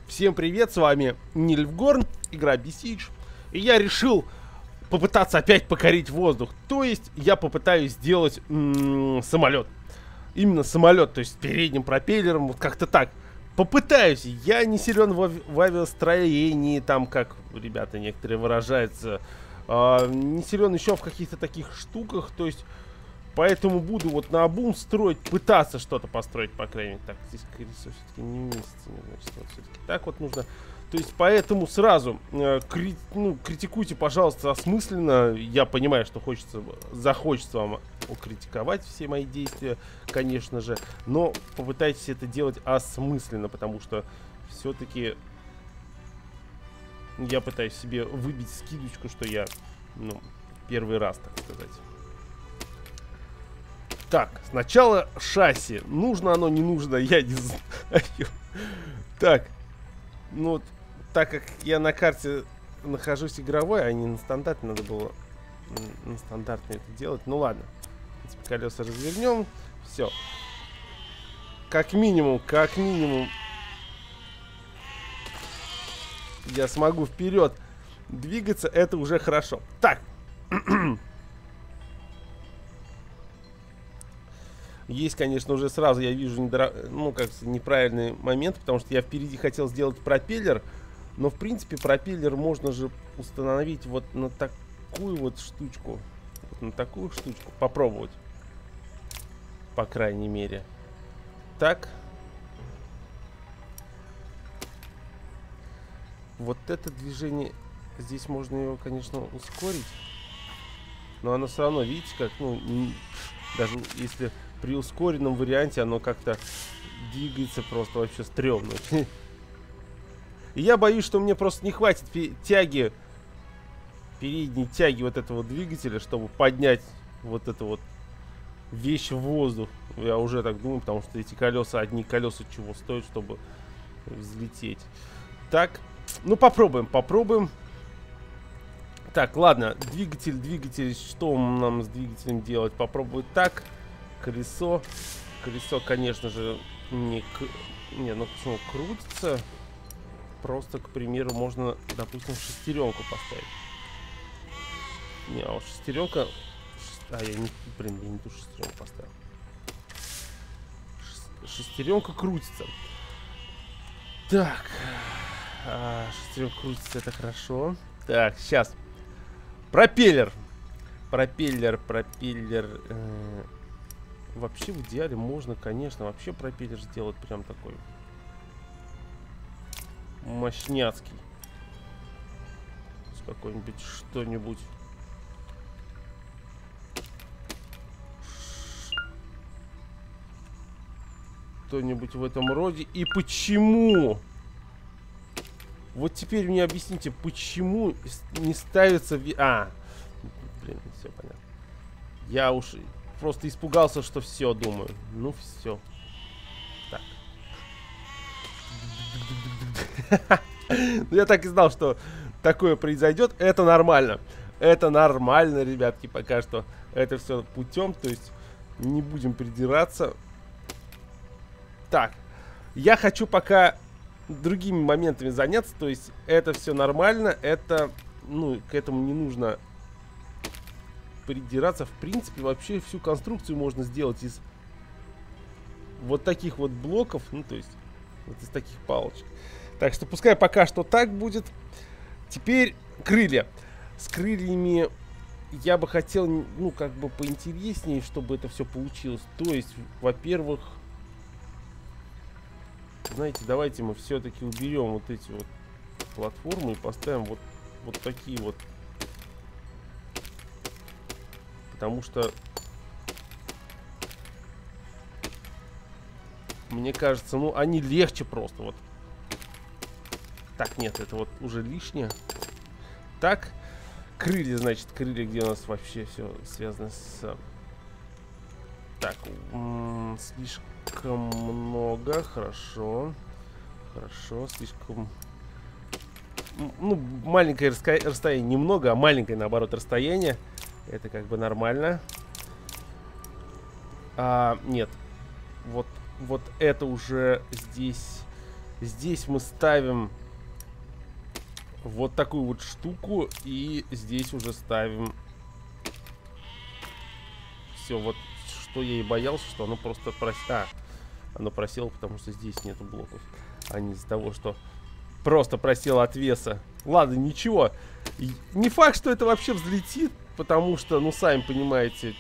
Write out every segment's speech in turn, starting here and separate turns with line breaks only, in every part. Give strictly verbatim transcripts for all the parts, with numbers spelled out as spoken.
Всем привет, с вами Нильфгорн, игра Besiege. И я решил попытаться опять покорить воздух. То есть я попытаюсь сделать самолет. Именно самолет, то есть с передним пропеллером, вот как-то так. Попытаюсь. Я не силен в, в авиастроении, там, как ребята некоторые выражаются. А, не силен еще в каких-то таких штуках, то есть... Поэтому буду вот наобум строить, пытаться что-то построить, по крайней мере. Так, здесь колесо все-таки не месяца, значит, вот все-таки так вот нужно. То есть, поэтому сразу э, кри ну, критикуйте, пожалуйста, осмысленно. Я понимаю, что хочется, захочется вам критиковать все мои действия, конечно же. Но попытайтесь это делать осмысленно, потому что все-таки я пытаюсь себе выбить скидочку, что я, ну, первый раз, так сказать. Так, сначала шасси. Нужно оно, не нужно, я не знаю. Так, ну вот, так как я на карте нахожусь игровой, а не на стандартной, надо было на стандартной это делать. Ну ладно, колеса развернем, все. Как минимум, как минимум, я смогу вперед двигаться, это уже хорошо. Так. Есть, конечно, уже сразу, я вижу, недора... ну, как неправильный момент, потому что я впереди хотел сделать пропеллер, но, в принципе, пропеллер можно же установить вот на такую вот штучку, вот на такую штучку, попробовать, по крайней мере. Так. Вот это движение, здесь можно его, конечно, ускорить, но оно все равно, видите, как, ну, даже если... При ускоренном варианте оно как-то двигается просто вообще стрёмно. И я боюсь, что мне просто не хватит тяги, передней тяги вот этого двигателя, чтобы поднять вот эту вот вещь в воздух. Я уже так думаю, потому что эти колеса, одни колеса чего стоят, чтобы взлететь. Так, ну попробуем, попробуем. Так, ладно, двигатель, двигатель, что нам с двигателем делать? Попробовать так. Колесо. Колесо, конечно же, не... К... Не, ну почему крутится? Просто, к примеру, можно, допустим, шестеренку поставить. Не, а вот шестеренка... А, я не... Блин, я не ту шестеренку поставил. Шестеренка крутится. Так. А, шестеренка крутится, это хорошо. Так, сейчас. Пропеллер. Пропеллер, пропеллер... Э Вообще, в идеале можно, конечно, вообще пропеллер сделать прям такой мощняцкий. Какой-нибудь что-нибудь. Что-нибудь в этом роде. И почему? Вот теперь мне объясните, почему не ставится... Ви... А, блин, все понятно. Я уж... Просто испугался, что все, думаю. Ну, все. Так. Я так и знал, что такое произойдет. Это нормально. Это нормально, ребятки, пока что. Это все путем, то есть не будем придираться. Так. Я хочу пока другими моментами заняться. То есть это все нормально. Это, ну, к этому не нужно... придираться. В принципе, вообще всю конструкцию можно сделать из вот таких вот блоков, ну, то есть вот из таких палочек. Так что пускай пока что так будет. Теперь крылья. С крыльями я бы хотел, ну, как бы поинтереснее, чтобы это все получилось. То есть, во-первых, знаете, давайте мы все-таки уберем вот эти вот платформы и поставим вот, вот такие вот. Потому что мне кажется, ну, они легче просто вот. Так, нет, это вот уже лишнее. Так, крылья, значит, крылья, где у нас вообще все связано с... Так, слишком много, хорошо. Хорошо, слишком... Ну, маленькое расстояние, немного, а маленькое, наоборот, расстояние. Это как бы нормально. А, нет. Вот, вот это уже здесь Здесь мы ставим вот такую вот штуку. И здесь уже ставим... Все, вот что я и боялся, что оно просто прос... А, оно просело, потому что здесь нету блоков. А не из-за того, что просто просело от веса. Ладно, ничего. И не факт, что это вообще взлетит, потому что, ну, сами понимаете,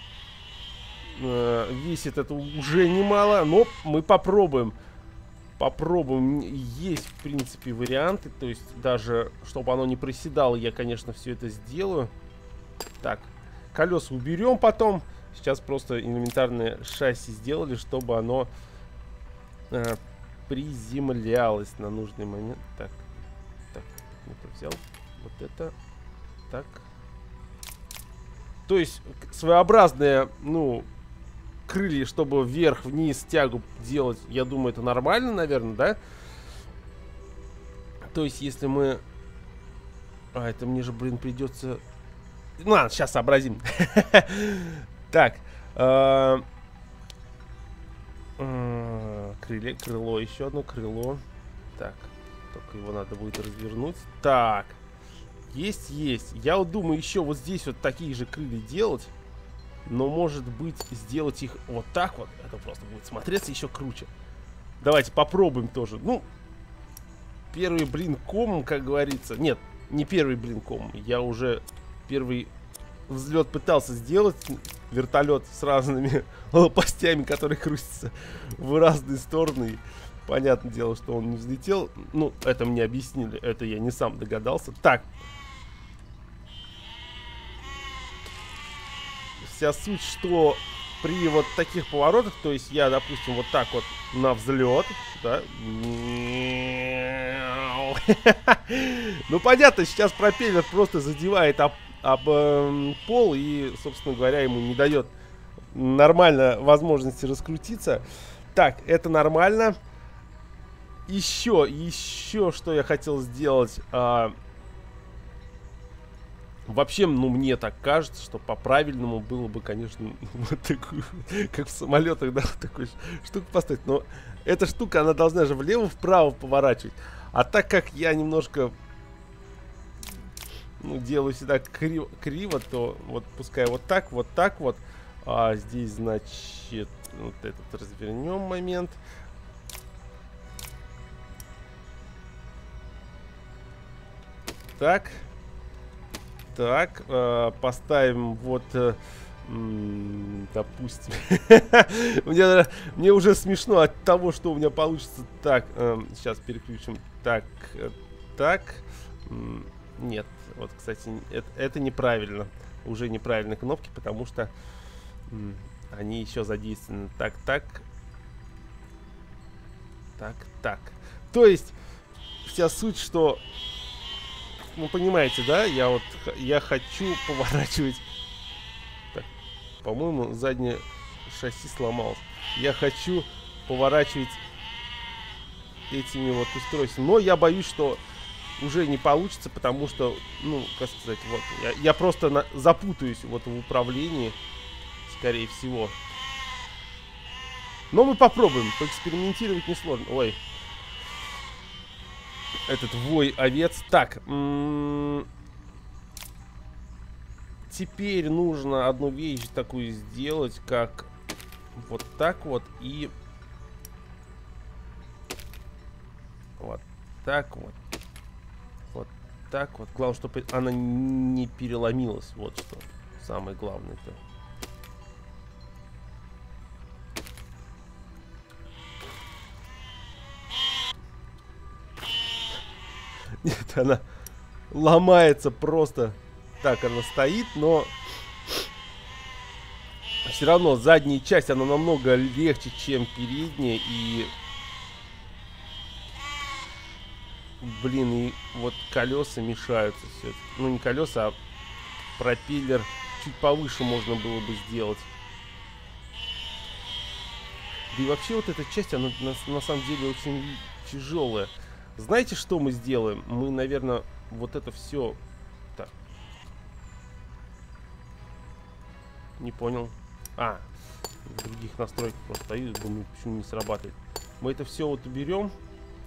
э, весит это уже немало. Но мы попробуем. Попробуем. Есть, в принципе, варианты. То есть, даже, чтобы оно не проседало, я, конечно, все это сделаю. Так. Колеса уберем потом. Сейчас просто элементарное шасси сделали, чтобы оно э, приземлялось на нужный момент. Так, так, не то взял. Вот это. Так. То есть своеобразные, ну, крылья, чтобы вверх-вниз тягу делать, я думаю, это нормально, наверное, да? То есть если мы... А, это мне же, блин, придется... Ну ладно, сейчас сообразим. Так. Крылья, крыло, еще одно крыло. Так. Только его надо будет развернуть. Так. Есть, есть. Я вот думаю, еще вот здесь вот такие же крылья делать. Но, может быть, сделать их вот так вот. Это просто будет смотреться еще круче. Давайте попробуем тоже. Ну, первый блин комом, как говорится. Нет, не первый блин комом. Я уже... Первый взлет пытался сделать. Вертолет с разными лопастями, которые крутятся в разные стороны. Понятное дело, что он не взлетел. Ну, это мне объяснили. Это я не сам догадался. Так. Вся суть, что при вот таких поворотах, то есть я, допустим, вот так вот на взлет, да. Ну, понятно, сейчас пропеллер просто задевает об, об э, пол и, собственно говоря, ему не дает нормально возможности раскрутиться. Так, это нормально. Еще, еще, что я хотел сделать. А, вообще, ну, мне так кажется, что по-правильному было бы, конечно, вот такую, как в самолетах, да, вот такую штуку поставить. Но эта штука, она должна же влево-вправо поворачивать. А так как я немножко, ну, делаю всегда криво, криво, то вот пускай вот так, вот так вот. А здесь, значит, вот этот развернем момент. Так. Так, э, поставим вот, э, допустим, мне, мне уже смешно от того, что у меня получится. Так, э, сейчас переключим. Так, э, так, нет, вот, кстати, это, это неправильно. Уже неправильные кнопки, потому что м, они еще задействованы. Так, так, так, так. То есть, вся суть, что... Ну, понимаете, да? Я вот, я хочу поворачивать... Так, по-моему, заднее шасси сломалось. Я хочу поворачивать этими вот устройствами. Но я боюсь, что уже не получится, потому что, ну, как сказать, вот, я, я просто на, запутаюсь вот в управлении, скорее всего. Но мы попробуем, поэкспериментировать несложно. Ой. Этот вой овец. Так. Теперь нужно одну вещь такую сделать, как вот так вот и вот так вот. Вот так вот. Главное, чтобы она не переломилась. Вот что самое главное-то. Нет, она ломается просто. Так, она стоит, но все равно задняя часть, она намного легче, чем передняя. И, блин, и вот колеса мешаются все. Ну, не колеса, а пропеллер чуть повыше можно было бы сделать. Да и вообще вот эта часть, она на, на самом деле очень тяжелая. Знаете, что мы сделаем? Мы, наверное, вот это все... Так. Не понял. А, в других настройках просто стою, думаю, почему не срабатывает. Мы это все вот уберем.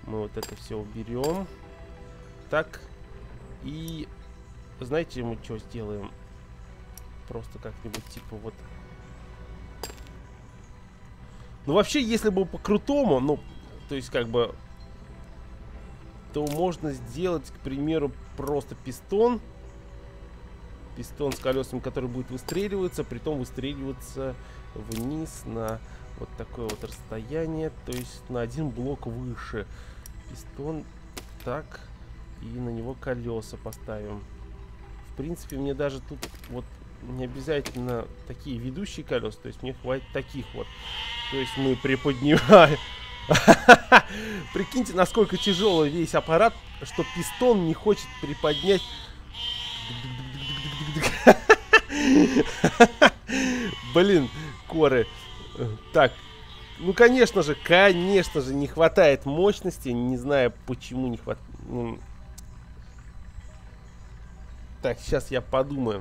Мы вот это все уберем. Так. И знаете, мы что сделаем? Просто как-нибудь типа вот. Ну вообще, если бы по-крутому, ну, то есть как бы, то можно сделать, к примеру, просто пистон. Пистон с колесами, который будет выстреливаться, притом выстреливаться вниз на вот такое вот расстояние, то есть на один блок выше. Пистон, так, и на него колеса поставим. В принципе, мне даже тут вот не обязательно такие ведущие колеса, то есть мне хватит таких вот. То есть мы приподнимаем. Прикиньте, насколько тяжелый весь аппарат, что пистон не хочет приподнять. Блин, коры. Так, ну конечно же, конечно же, не хватает мощности. Не знаю, почему не хватает. Так, сейчас я подумаю.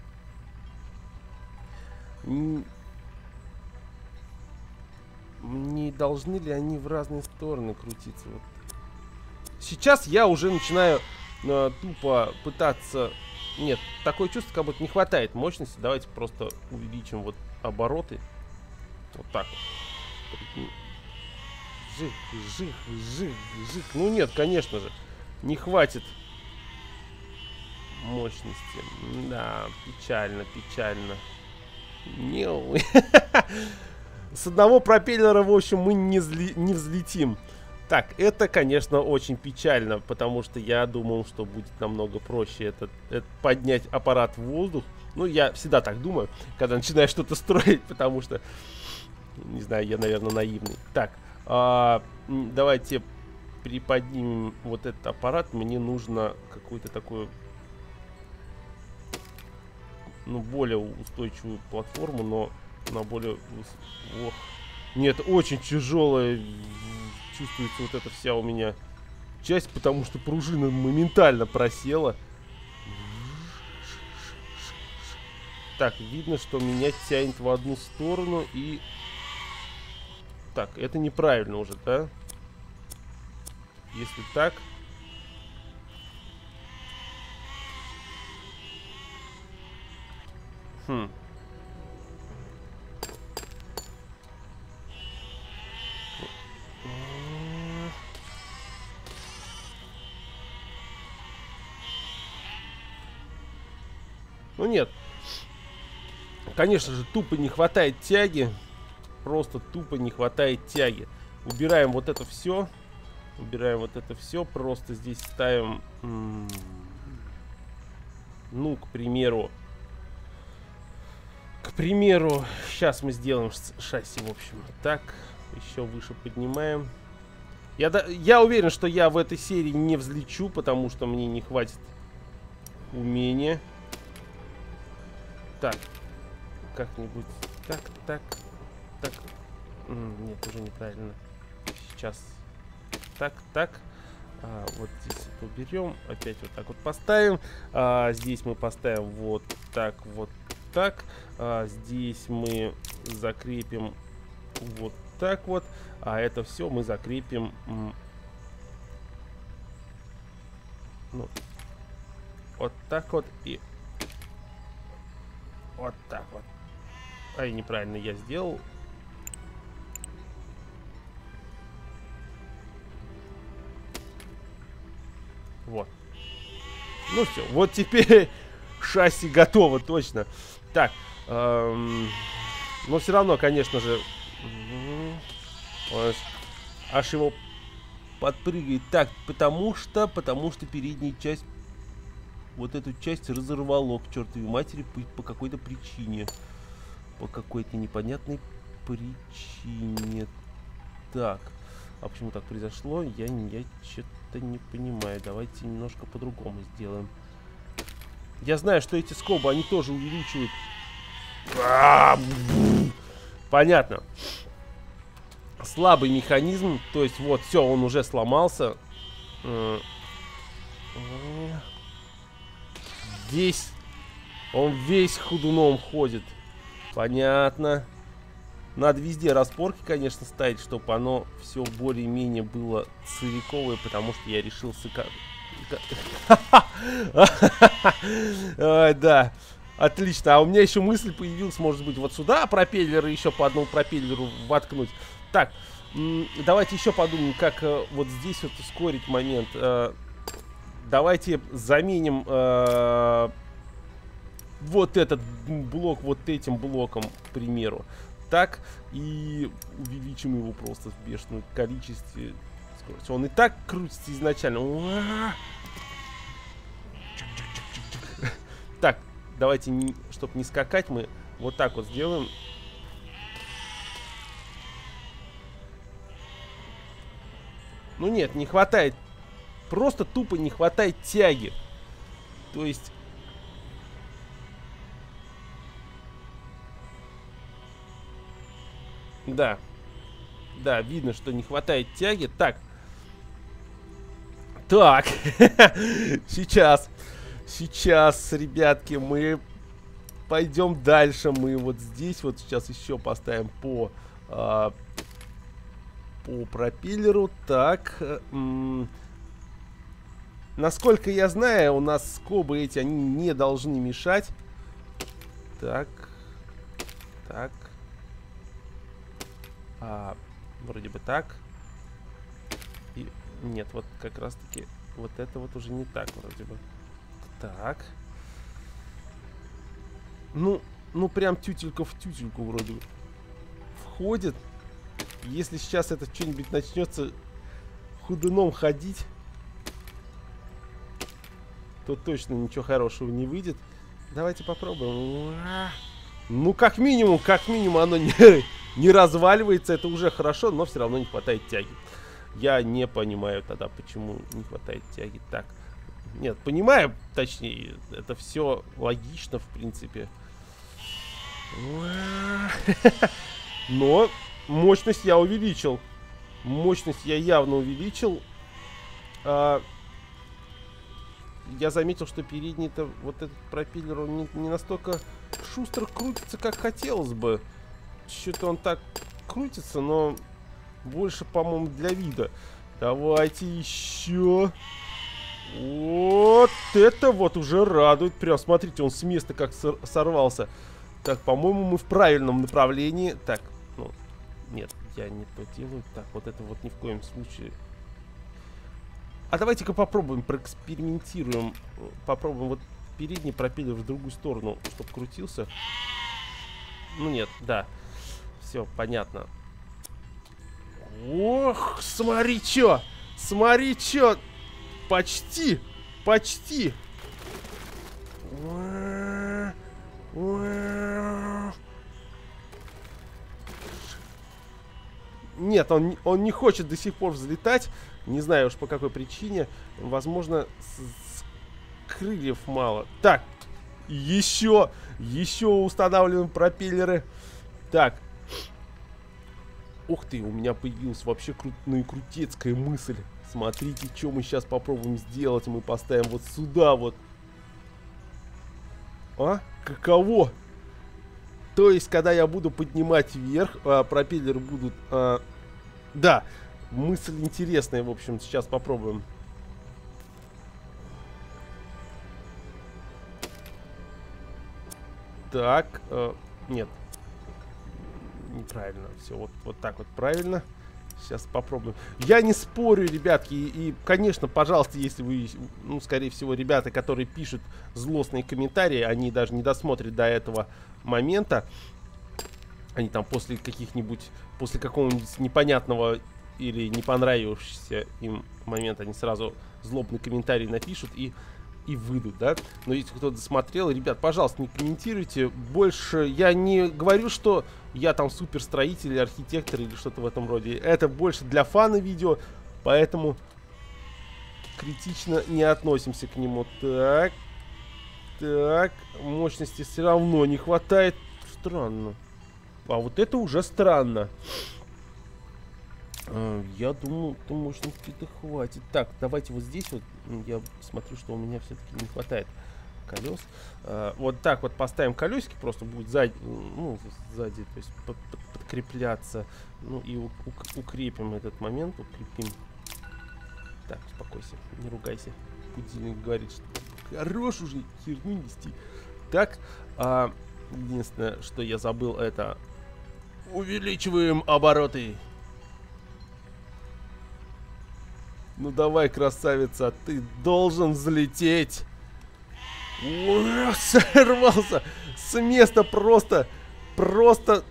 Не должны ли они в разные стороны крутиться? Вот. Сейчас я уже начинаю э, тупо пытаться... Нет, такое чувство, как будто не хватает мощности. Давайте просто увеличим вот обороты. Вот так вот. Жих, жих, жих, жих. Ну нет, конечно же, не хватит мощности. Да, печально, печально. Не. С одного пропеллера, в общем, мы не, зли, не взлетим. Так, это, конечно, очень печально, потому что я думал, что будет намного проще это, это поднять аппарат в воздух. Ну, я всегда так думаю, когда начинаю что-то строить, потому что, не знаю, я, наверное, наивный. Так, а, давайте приподнимем вот этот аппарат. Мне нужно какую-то такую, ну, более устойчивую платформу, но на более... Ох. Нет, очень тяжелая чувствуется вот эта вся у меня часть, потому что пружина моментально просела. Так, видно, что меня тянет в одну сторону и... Так, это неправильно уже, да? Если так... Хм... Ну нет, конечно же, тупо не хватает тяги. Просто тупо не хватает тяги. Убираем вот это все. Убираем вот это все. Просто здесь ставим... Ну, к примеру... К примеру, сейчас мы сделаем шасси, в общем. Так, еще выше поднимаем. Я, я уверен, что я в этой серии не взлечу, потому что мне не хватит умения. Так, как-нибудь так, так, так. Нет, уже неправильно. Сейчас так, так. А, вот здесь это уберем. Опять вот так вот поставим. А, здесь мы поставим вот так, вот так. А, здесь мы закрепим вот так вот. А это все мы закрепим. Ну, вот так вот и... Вот так вот. Ай, неправильно я сделал. Вот. Ну все, вот теперь шасси готово, точно. Так. Эм, но все равно, конечно же, аж его подпрыгает. Так, потому что, потому что передняя часть, вот эту часть разорвало к чертовой матери по, по какой-то причине. По какой-то непонятной причине. Так. А почему так произошло? Я, я что-то не понимаю. Давайте немножко по-другому сделаем. Я знаю, что эти скобы, они тоже увеличивают. Понятно. Слабый механизм. То есть вот, все, он уже сломался. Весь. Он весь ходуном ходит. Понятно. Надо везде распорки, конечно, ставить, чтобы оно все более-менее было целиковое, потому что я решил сыка... Да, отлично. А у меня еще мысль появилась, может быть, вот сюда пропеллеры, еще по одному пропеллеру воткнуть. Так, давайте еще подумаем, как вот здесь вот ускорить момент. Давайте заменим вот этот блок вот этим блоком, к примеру. Так, и увеличим его просто в бешеном количестве скорости. Он и так крутится изначально. Так, давайте, чтобы не скакать, мы вот так вот сделаем. Ну нет, не хватает. Просто тупо не хватает тяги. То есть... Да. Да, видно, что не хватает тяги. Так. Так. Сейчас. Сейчас, ребятки, мы пойдем дальше. Мы вот здесь вот сейчас еще поставим по... А, по пропеллеру. Так. Насколько я знаю, у нас скобы эти, они не должны мешать. Так. Так. А, вроде бы так. И нет, вот как раз таки вот это вот уже не так вроде бы. Так. Ну, ну прям тютелька в тютельку вроде бы входит. Если сейчас это что-нибудь начнется ходуном ходить, то точно ничего хорошего не выйдет. Давайте попробуем. Ну, как минимум, как минимум оно не... не разваливается, это уже хорошо, но все равно не хватает тяги. Я не понимаю тогда, почему не хватает тяги. Так, нет, понимаю, точнее, это все логично, в принципе. Но мощность я увеличил. Мощность я явно увеличил. А, я заметил, что передний-то вот этот пропеллер, он не, не настолько шустро крутится, как хотелось бы. Что-то он так крутится, но больше, по-моему, для вида. Давайте еще. Вот это вот уже радует. Прям, смотрите, он с места как сорвался. Так, по-моему, мы в правильном направлении. Так, ну, нет, я не то делаю. Так, вот это вот ни в коем случае. А давайте-ка попробуем, проэкспериментируем. Попробуем вот передний пропеллер в другую сторону, чтобы крутился. Ну нет, да. Все, понятно. Ох, смотри, чё! Смотри, чё! Почти! Почти! Нет, он, он не хочет до сих пор взлетать. Не знаю уж по какой причине. Возможно, с, с крыльев мало. Так, еще, еще устанавливаем пропеллеры. Так. Ух ты, у меня появилась вообще крутая крутецкая мысль. Смотрите, что мы сейчас попробуем сделать. Мы поставим вот сюда вот. А? Каково? То есть, когда я буду поднимать вверх, а, пропеллеры будут... А, да, мысль интересная, в общем, сейчас попробуем. Так, э, нет. Неправильно. Все, вот, вот так вот правильно. Сейчас попробуем. Я не спорю, ребятки. И, и, конечно, пожалуйста, если вы, ну, скорее всего, ребята, которые пишут злостные комментарии, они даже не досмотрят до этого момента. Они там после каких-нибудь, после какого-нибудь непонятного или не понравившегося им момента, они сразу злобный комментарий напишут и... и выйдут, да? Но если кто-то досмотрел, ребят, пожалуйста, не комментируйте. Больше я не говорю, что я там суперстроитель или архитектор или что-то в этом роде. Это больше для фана видео, поэтому критично не относимся к нему. Так, так, мощности все равно не хватает. Странно. А вот это уже странно. Я думаю, то мощности-то хватит. Так, давайте вот здесь вот. Я смотрю, что у меня все-таки не хватает колес. А, вот так вот поставим колесики. Просто будет сзади, ну, сзади, то есть под, под, под подкрепляться. Ну и у, у, укрепим этот момент, укрепим. Так, успокойся, не ругайся. Будильник говорит, что хорош уже херню нести. Так, а, единственное, что я забыл, это увеличиваем обороты. Ну давай, красавица, ты должен взлететь. О, сорвался с места просто, просто.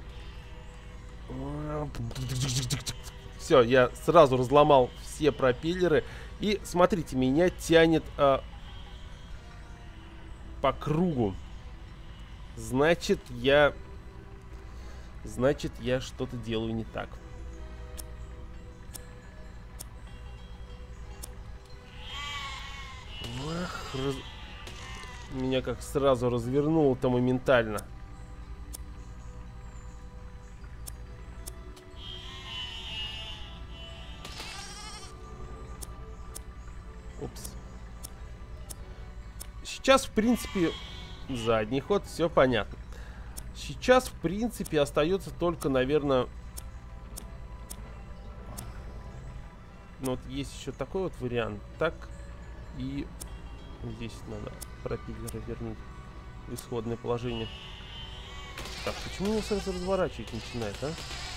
Все, я сразу разломал все пропеллеры. И смотрите, меня тянет а, по кругу. Значит, я... Значит, я что-то делаю не так. Ах, раз... Меня как сразу развернуло-то моментально. Упс. Сейчас, в принципе, задний ход, все понятно. Сейчас, в принципе, остается только, наверное... Ну, вот есть еще такой вот вариант. Так. И здесь надо пропеллеры вернуть в исходное положение. Так, почему он сразу разворачивать начинает, а?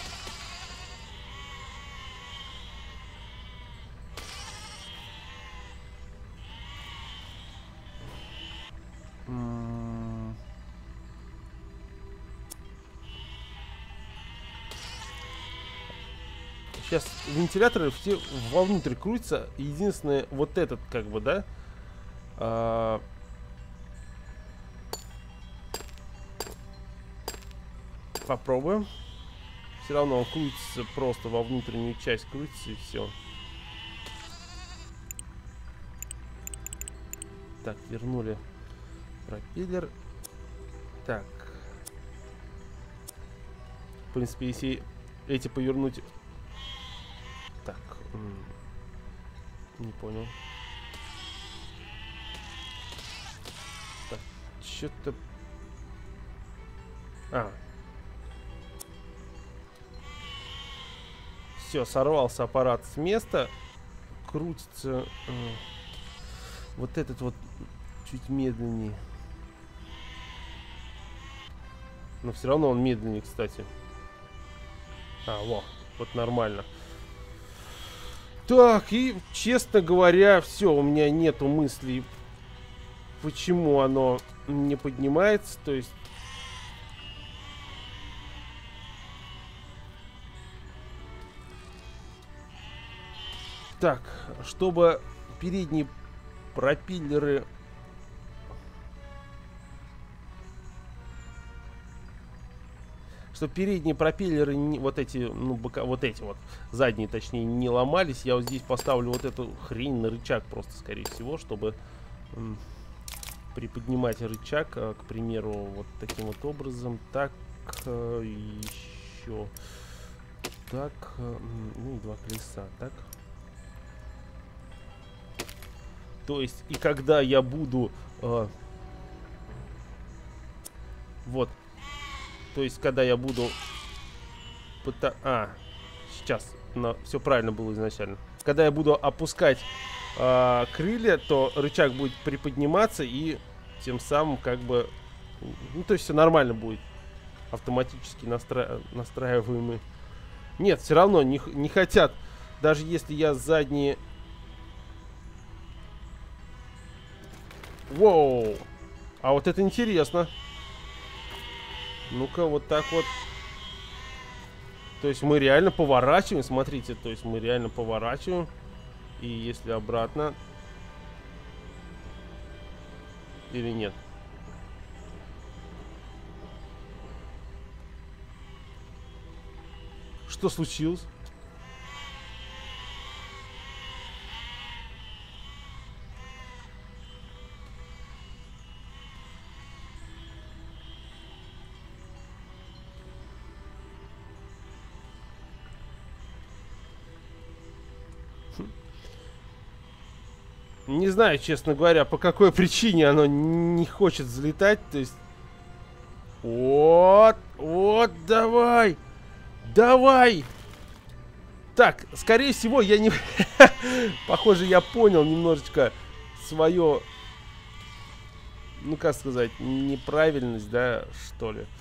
Сейчас вентиляторы все вовнутрь крутятся. Единственное, вот этот, как бы, да. А... Попробуем. Все равно он крутится просто во внутреннюю часть, крутится и все. Так, вернули пропеллер. Так. В принципе, если эти повернуть... Так. Не понял. Так, что-то... А. Все, сорвался аппарат с места. Крутится... Вот этот вот чуть медленнее. Но все равно он медленнее, кстати. А, во, вот нормально. Так, и, честно говоря, все, у меня нету мыслей, почему оно не поднимается, то есть... Так, чтобы передние пропеллеры... Чтобы передние пропеллеры, не, вот эти, ну, бока, вот эти вот, задние, точнее, не ломались, я вот здесь поставлю вот эту хрень на рычаг просто, скорее всего, чтобы м, приподнимать рычаг, а, к примеру, вот таким вот образом. Так, а, еще. Так, а, ну и два колеса, так. То есть, и когда я буду... А, вот. То есть, когда я буду... Пыта... А, сейчас. Но все правильно было изначально. Когда я буду опускать а, крылья, то рычаг будет приподниматься, и тем самым как бы... Ну, то есть, все нормально будет. Автоматически настра... настраиваемый. Нет, все равно не, не хотят. Даже если я задние... Воу! А вот это интересно. Ну-ка, вот так вот. То есть мы реально поворачиваем. Смотрите, то есть мы реально поворачиваем. И если обратно... Или нет? Что случилось? Не знаю, честно говоря, по какой причине оно не хочет взлетать. То есть... Вот, вот, давай. Давай! Так, скорее всего, я не... Похоже, я понял немножечко свое... Ну, как сказать, неправильность, да, что ли.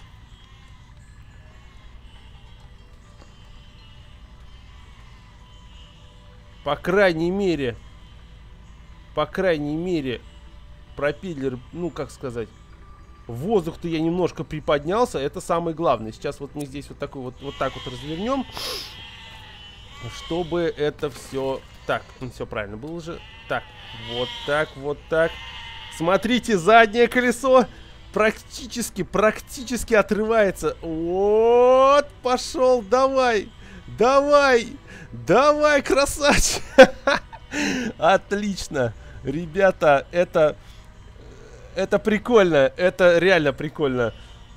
По крайней мере... По крайней мере... Пропеллер, ну, как сказать... В воздух-то я немножко приподнялся. Это самое главное. Сейчас вот мы здесь вот такой вот, вот так вот развернем. Чтобы это все... Так, ну, все правильно было же. Так, вот так, вот так. Смотрите, заднее колесо практически, практически отрывается. Вот, пошел, давай. Давай. Давай, красавчик. Отлично. Ребята, это... Это прикольно. Это реально прикольно.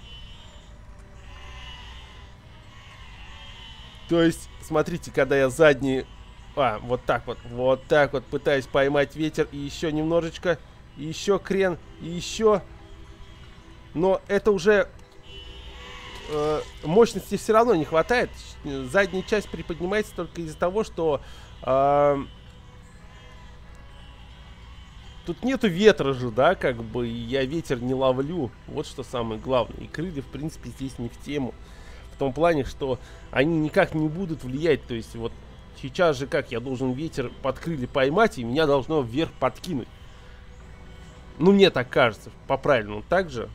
То есть, смотрите, когда я задний... А, вот так вот. Вот так вот пытаюсь поймать ветер. И еще немножечко. И еще крен. И еще. Но это уже... Э, мощности все равно не хватает. Задняя часть приподнимается только из-за того, что... Э, Тут нету ветра же, да, как бы, я ветер не ловлю. Вот что самое главное. И крылья, в принципе, здесь не в тему. В том плане, что они никак не будут влиять. То есть, вот сейчас же как, я должен ветер под крылья поймать, и меня должно вверх подкинуть. Ну, мне так кажется, по-правильному. Так же.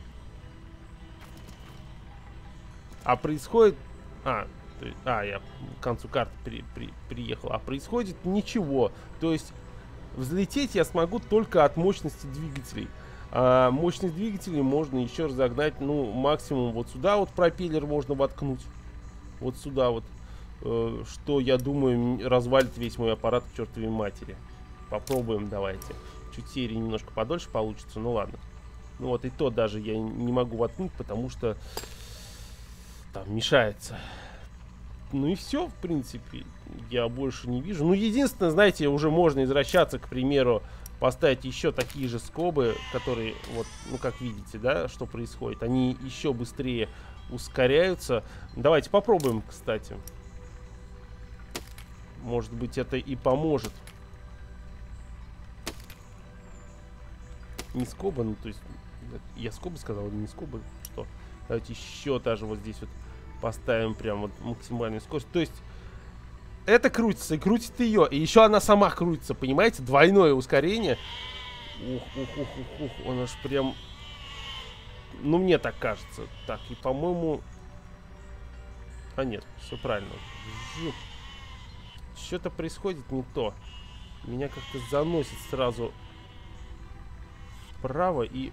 А происходит... А, то есть, а я к концу карты при, при, приехал. А происходит ничего. То есть... Взлететь я смогу только от мощности двигателей. А мощность двигателей можно еще разогнать, ну, максимум вот сюда вот пропеллер можно воткнуть. Вот сюда вот. Э, что, я думаю, развалит весь мой аппарат к чертовой матери. Попробуем, давайте. Чуть серии немножко подольше получится, ну ладно. Ну вот и то даже я не могу воткнуть, потому что там мешается. Ну и все, в принципе, я больше не вижу. Ну, единственное, знаете, уже можно извращаться, к примеру, поставить еще такие же скобы, которые, вот, ну, как видите, да, что происходит. Они еще быстрее ускоряются. Давайте попробуем, кстати. Может быть, это и поможет. Не скоба, ну, то есть, я скобы сказал, не скобы, что? Давайте еще даже вот здесь вот поставим прям вот максимальную скорость. То есть это крутится и крутит ее. И еще она сама крутится, понимаете? Двойное ускорение. Ух, ух, ух, ух, ух. Он аж прям... Ну, мне так кажется. Так, и по-моему... А нет, все правильно. Что-то происходит не то. Меня как-то заносит сразу вправо и...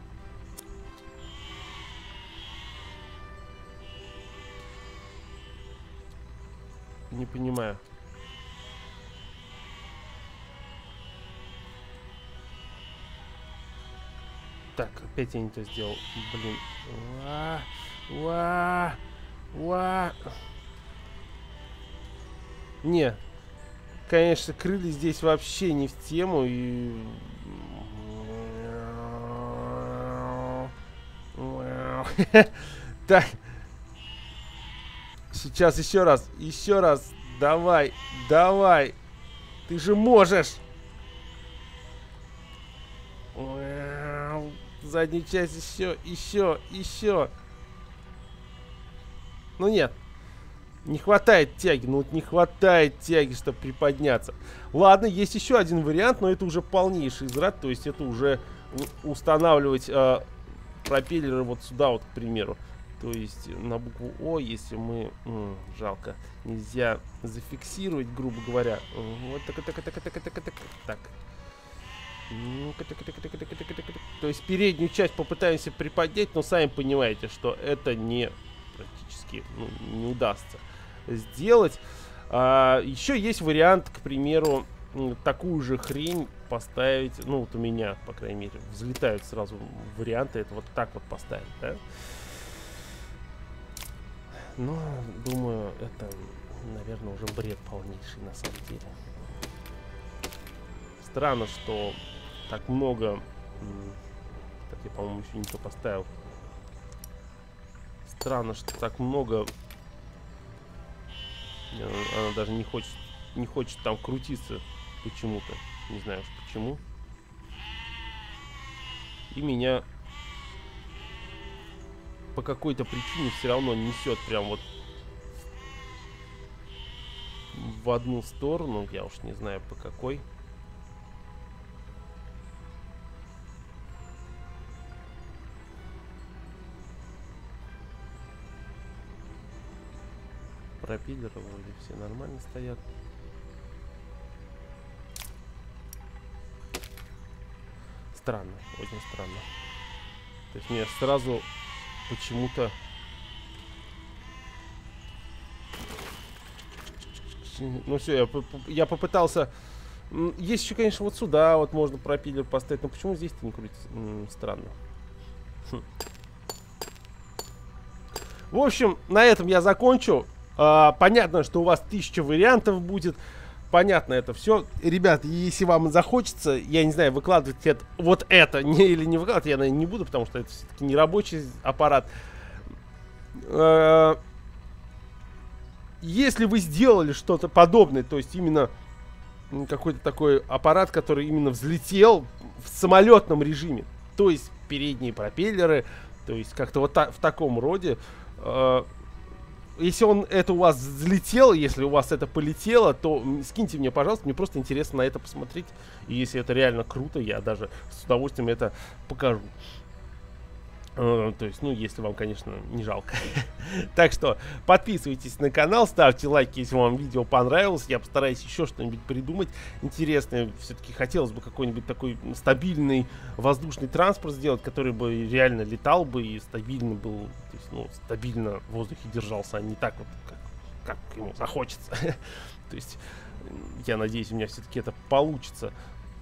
Не понимаю. Так, опять я не то сделал. Блин. Уа, уа, уа. Не. Конечно, крылья здесь вообще не в тему. И... Так. Сейчас еще раз, еще раз. Давай, давай. Ты же можешь. Заднюю часть еще, еще, еще. Ну нет. Не хватает тяги. Ну вот не хватает тяги, чтобы приподняться. Ладно, есть еще один вариант, но это уже полнейший израд. То есть это уже устанавливать э, пропеллеры вот сюда вот, к примеру. То есть на букву О, если мы... М, жалко. Нельзя зафиксировать, грубо говоря. Вот так, так, так, так, так, так, так. Так. То есть переднюю часть попытаемся приподнять, но сами понимаете, что это не практически ну, не удастся сделать. А, еще есть вариант, к примеру, такую же хрень поставить. Ну вот у меня, по крайней мере, взлетают сразу варианты. Это вот так вот поставить, да? Но, думаю, это, наверное, уже бред полнейший на самом деле. Странно, что так много... Так, я, по-моему, еще не то поставил. Странно, что так много Она, она даже не хочет, не хочет там крутиться почему-то. Не знаю уж почему. И меня по какой-то причине все равно несет прям вот в одну сторону. Я уж не знаю по какой. Пропеллеры вроде все нормально стоят. Странно, очень странно. То есть мне сразу почему-то... Ну все, я, я попытался... Есть еще, конечно, вот сюда вот можно пропеллер поставить. Но почему здесь-то не крутится? М-м, странно. Хм. В общем, на этом я закончу. А, понятно, что у вас тысяча вариантов будет. Понятно это все. Ребят, если вам захочется, я не знаю, выкладывать это, вот это не, или не выкладывать, я, наверное, не буду, потому что это все-таки не рабочий аппарат. А, если вы сделали что-то подобное, то есть именно какой-то такой аппарат, который именно взлетел в самолетном режиме, то есть передние пропеллеры, то есть как-то вот та, в таком роде, а, если он это у вас взлетел, если у вас это полетело, то скиньте мне, пожалуйста, мне просто интересно на это посмотреть. И если это реально круто, я даже с удовольствием это покажу. Uh, то есть, ну, если вам, конечно, не жалко. Так что подписывайтесь на канал, ставьте лайки, если вам видео понравилось. Я постараюсь еще что-нибудь придумать интересное. Все-таки хотелось бы какой-нибудь такой стабильный воздушный транспорт сделать, который бы реально летал бы и стабильно был, то есть, ну, стабильно в воздухе держался, а не так вот, как, как ему захочется. То есть, я надеюсь, у меня все-таки это получится.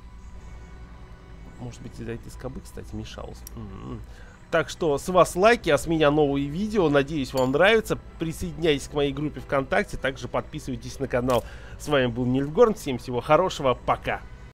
Может быть, из-за этой скобы, кстати, мешалось. Mm-hmm. Так что с вас лайки, а с меня новые видео. Надеюсь, вам нравится. Присоединяйтесь к моей группе ВКонтакте. Также подписывайтесь на канал. С вами был Нильфгорн. Всем всего хорошего. Пока.